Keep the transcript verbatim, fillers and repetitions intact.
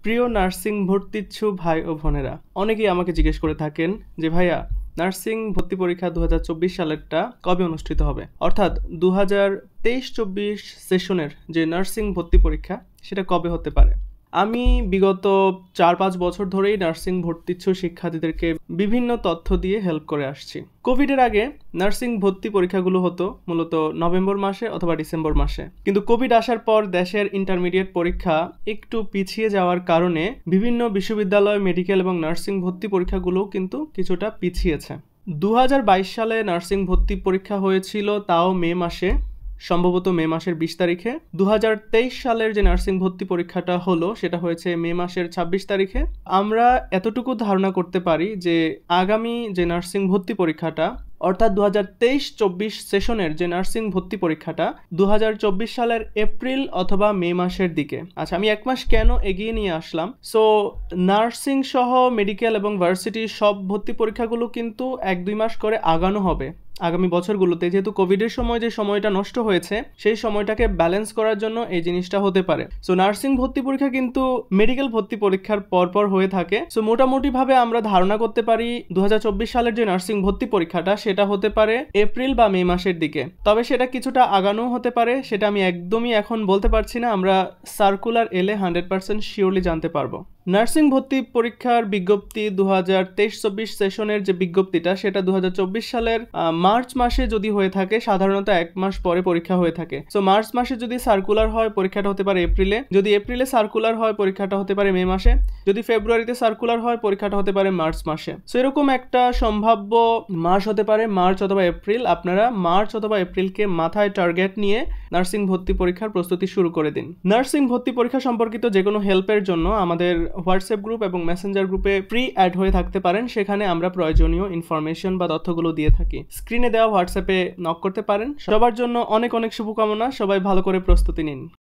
প্রিয় নার্সিং ভর্তিচ্ছু ভাই ও বোনেরা, অনেকেই আমাকে জিজ্ঞেস করে থাকেন যে ভাইয়া নার্সিং ভর্তি পরীক্ষা দু হাজার চব্বিশ সালেরটা কবে অনুষ্ঠিত হবে, অর্থাৎ দু হাজার তেইশ চব্বিশ সেশনের যে নার্সিং ভর্তি পরীক্ষা সেটা কবে হতে পারে। আমি বিগত চার পাঁচ বছর ধরেই নার্সিং ভর্তিচ্ছু শিক্ষার্থীদেরকে বিভিন্ন তথ্য দিয়ে হেল্প করে আসছি। কোভিডের আগে নার্সিং ভর্তি পরীক্ষাগুলো হতো মূলত নভেম্বর মাসে অথবা ডিসেম্বর মাসে, কিন্তু কোভিড আসার পর দেশের ইন্টারমিডিয়েট পরীক্ষা একটু পিছিয়ে যাওয়ার কারণে বিভিন্ন বিশ্ববিদ্যালয়, মেডিকেল এবং নার্সিং ভর্তি পরীক্ষাগুলো কিন্তু কিছুটা পিছিয়েছে। দু হাজার বাইশ সালে নার্সিং ভর্তি পরীক্ষা হয়েছিল, তাও মে মাসে, সম্ভবত মে মাসের বিশ তারিখে। দু হাজার তেইশ সালের যে নার্সিং ভর্তি পরীক্ষাটা হলো সেটা হয়েছে মে মাসের ছাব্বিশ তারিখে। আমরা এতটুকু ধারণা করতে পারি যে আগামী যে নার্সিং ভর্তি পরীক্ষাটা অর্থাৎ দু হাজার তেইশ চব্বিশ সেশনের যে নার্সিং ভর্তি পরীক্ষাটা দু হাজার চব্বিশ সালের এপ্রিল অথবা মে মাসের দিকে। আচ্ছা, আমি এক মাস কেন এগিয়ে নিয়ে আসলাম? সো নার্সিং সহ মেডিকেল এবং ভার্সিটি সব ভর্তি পরীক্ষাগুলো কিন্তু এক দুই মাস করে আগানো হবে আগামী বছরগুলোতে, যেহেতু কোভিডের সময় যে সময়টা নষ্ট হয়েছে সেই সময়টাকে ব্যালেন্স করার জন্য এই জিনিসটা হতে পারে। সো নার্সিং ভর্তি পরীক্ষা কিন্তু মেডিকেল ভর্তি পরীক্ষার পরপর হয়ে থাকে। সো মোটামুটিভাবে আমরা ধারণা করতে পারি দু হাজার চব্বিশ সালের যে নার্সিং ভর্তি পরীক্ষাটা সেটা হতে পারে এপ্রিল বা মে মাসের দিকে। তবে সেটা কিছুটা আগানো হতে পারে, সেটা আমি একদমই এখন বলতে পারছি না। আমরা সার্কুলার এলে হান্ড্রেড পার্সেন্ট শিওরলি জানতে পারবো। নার্সিং ভর্তি পরীক্ষার বিজ্ঞপ্তি দু হাজার তেইশ চব্বিশ সেশনের যে বিজ্ঞপ্তিটা সেটা দু হাজার চব্বিশ সালের মার্চ মাসে যদি হয়ে থাকে, সাধারণত এক মাস পরে পরীক্ষা হয়ে থাকে। সো মার্চ মাসে যদি সার্কুলার হয় পরীক্ষাটা হতে পারে এপ্রিলে, যদি এপ্রিলে সার্কুলার হয় পরীক্ষাটা হতে পারে মে মাসে, যদি ফেব্রুয়ারিতে সার্কুলার হয় পরীক্ষাটা হতে পারে মার্চ মাসে। সো এরকম একটা সম্ভাব্য মাস হতে পারে মার্চ অথবা এপ্রিল। আপনারা মার্চ অথবা এপ্রিলকে মাথায় টার্গেট নিয়ে নার্সিং ভর্তি পরীক্ষার প্রস্তুতি শুরু করে দিন। নার্সিং ভর্তি পরীক্ষা সম্পর্কিত যে কোনো হেল্পের জন্য আমাদের হোয়াটসঅ্যাপ গ্রুপ এবং মেসেঞ্জার গ্রুপে ফ্রি অ্যাড হয়ে থাকতে পারেন। সেখানে আমরা প্রয়োজনীয় ইনফরমেশন বা তথ্যগুলো দিয়ে থাকি। স্ক্রিনে দেওয়া হোয়াটসঅ্যাপে নক করতে পারেন। সবার জন্য অনেক অনেক শুভকামনা। সবাই ভালো করে প্রস্তুতি নিন।